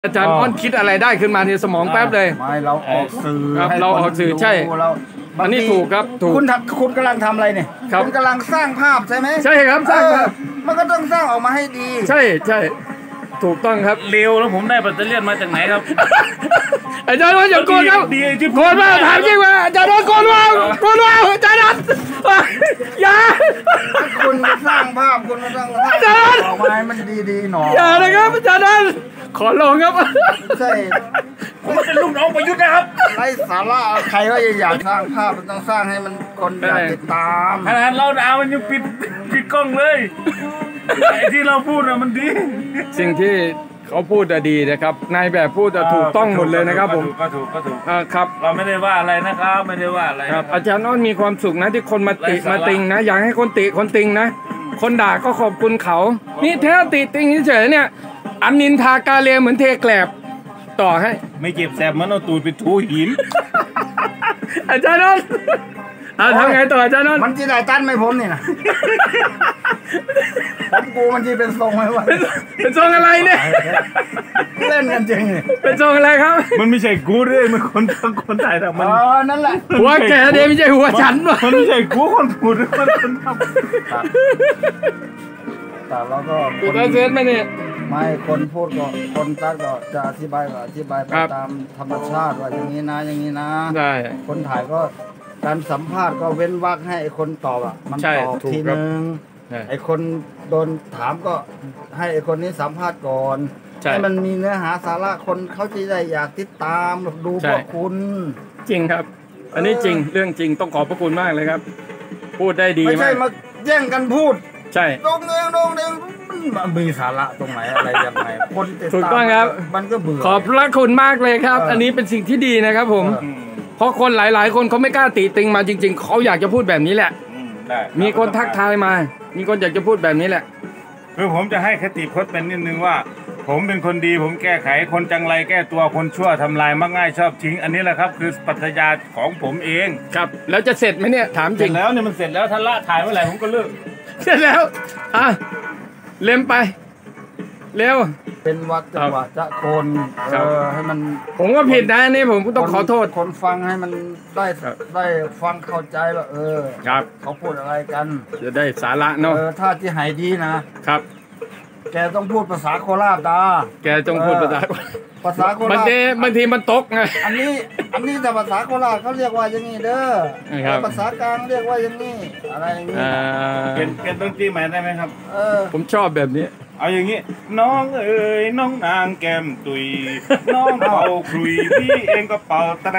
อาจารย์อ้อนคิดอะไรได้ขึ้นมาในสมองแป๊บเลยไม่เราออกสื่อครับเราออกสื่อใช่อันนี้ถูกครับถูกคุณกำลังทำอะไรเนี่ยคุณกำลังสร้างภาพใช่ไหมใช่ครับสร้างภาพมันก็ต้องสร้างออกมาให้ดีใช่ใช่ถูกต้องครับเร็วแล้วผมได้แบตเตอรี่มาจากไหนครับอาจารย์ว่าอย่าโกนครับโกนว่าถามจริงว่าอาจารย์ว่าโกนว่าอาจารย์นัทอย่าคุณสร้างภาพคุณสร้างภาพออกมาให้มันดีๆหน่อยอย่านะครับอาจารย์นัทขอลองครับใช่ผมเป็นลูกน้องประยุทธ์นะครับไร้สาระใครก็อยากสร้างภาพมันต้องสร้างให้มันคนอยากติดตามขนาดเราดาวมันยังปิดกล้องเลยไอ้ที่เราพูดอะมันดีสิ่งที่เขาพูดดีนะครับนายแบบพูดถูกต้องหมดเลยนะครับผมก็ถูกครับเราไม่ได้ว่าอะไรนะครับไม่ได้ว่าอะไรครับอาจารย์อ้อนมีความสุขนะที่คนมาติมาติงนะอยากให้คนติคนติงนะคนด่าก็ขอบคุณเขานี่แท้ติติงเฉยเนี่ยอันนินทากาเลียเหมือนเทแกลบต่อให้ไม่เจ็บแสบมันเอาตูดไปทูหินอาจารย์อ้อนทำไงต่ออาจารย์อ้อนมันจะได้ตั้นไหมผมนี่นะผมกูมันจะเป็นทรงไหมวะเป็นทรงอะไรเนี่ยเล่นกันจริงเป็นทรงอะไรครับมันไม่ใช่กูด้วยมันคนถ่ายแต่มันนั่นแหละหัวแกเดไม่ใช่หัวฉันวะมันไม่ใช่กูคนพูดคนทำแต่เราก็ตัวเซนไหมเนี่ยไม่คนพูดก็คนตัดก็จะอธิบายไปตามธรรมชาติว่าอย่างนี้นะอย่างนี้นะใช่คนถ่ายก็การสัมภาษณ์ก็เว้นวรรคให้ไอ้คนตอบอ่ะมันตอบทีนึงไอ้คนโดนถามก็ให้ไอ้คนนี้สัมภาษณ์ก่อนให้มันมีเนื้อหาสาระคนเขาจะได้อยากติดตามดูพวกคุณจริงครับอันนี้จริงเรื่องจริงต้องขอบพระคุณมากเลยครับพูดได้ดีมากไม่ใช่มาแย่งกันพูดใช่ตรงเองมันมีสาระตรงไหนอะไรยังไงคนติดตามถูกต้องครับมันก็เบื่อขอบพระคุณมากเลยครับอันนี้เป็นสิ่งที่ดีนะครับผมเพราะคนหลายๆคนเขาไม่กล้าติติงมาจริงๆเขาอยากจะพูดแบบนี้แหละมีคนทักทายมามีคนอยากจะพูดแบบนี้แหละคือผมจะให้คติพจน์เป็นนิดนึงว่าผมเป็นคนดีผมแก้ไขคนจังไรแก้ตัวคนชั่วทำลายมักง่ายชอบทิ้งอันนี้แหละครับคือปรัชญาของผมเองครับแล้วจะเสร็จไหมเนี่ยถามจริงแล้วเนี่ยมันเสร็จแล้วท่านละถ่ายเมื่อไหร่ผมก็เลิกเสร็จแล้วเล็มไปเร็วเป็นวัดจังหวะจะโคนให้มันผมก็ผิดนะนี่ผมต้องขอโทษคนฟังให้มันได้ฟังเข้าใจว่าครับเขาพูดอะไรกันจะได้สาระเนาะถ้าที่หายดีนะครับแกต้องพูดภาษาโคราชแกต้องพูดภาษาโคราชบางทีมันตกไงอันนี้แต่ภาษาโคราชเขาเรียกว่าอย่างนี้เด้อภาษากลางเรียกว่าอย่างนี้อะไรอย่างนี้เป็นดนตรีใหม่ได้ไหมครับผมชอบแบบนี้เอาอย่างนี้น้องเอ๋ยน้องนางแก้มตุยน้องเป่าครุยพี่เองก็เป่าตะ